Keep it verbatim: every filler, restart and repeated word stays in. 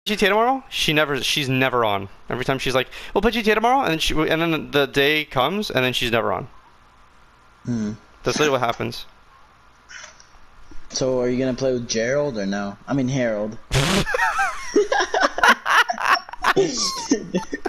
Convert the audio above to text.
G T A tomorrow? She never. She's never on. Every time she's like, "We'll play G T A tomorrow," and then she, and then the day comes, and then she's never on. Hmm. That's literally what happens. So, are you gonna play with Gerald or no? I mean Harold.